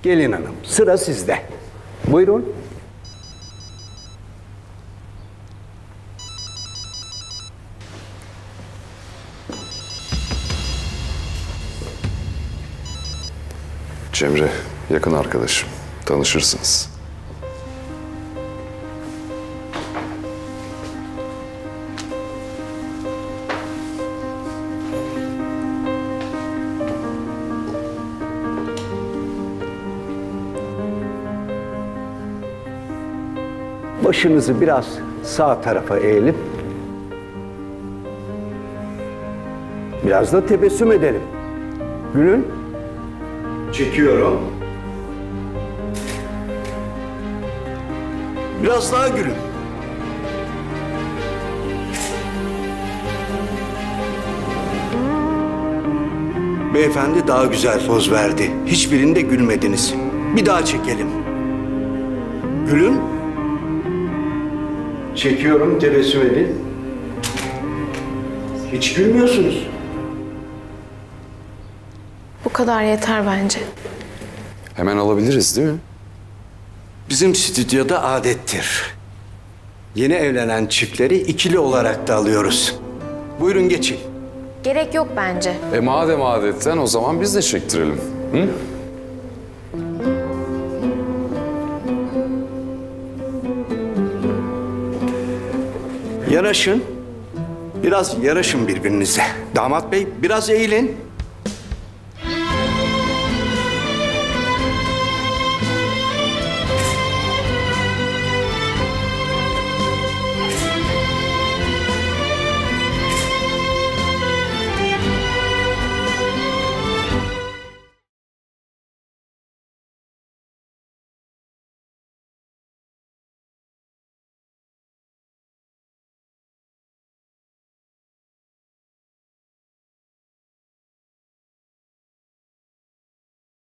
Gelin hanım, sıra sizde. Buyurun. Cemre, yakın arkadaşım. Tanışırsınız. Başınızı biraz sağ tarafa eğilip biraz da tebessüm edelim. Gülün. Çekiyorum. Biraz daha gülün. Beyefendi daha güzel poz verdi. Hiçbirinde gülmediniz. Bir daha çekelim. Gülün. Çekiyorum, tebessüm edin. Hiç gülmüyorsunuz. Bu kadar yeter bence. Hemen alabiliriz değil mi? Bizim stüdyoda adettir. Yeni evlenen çiftleri ikili olarak da alıyoruz. Buyurun geçin. Gerek yok bence. Madem adetten o zaman biz de çektirelim. Hı? Yanaşın. Biraz yanaşın birbirinize. Damat bey biraz eğilin.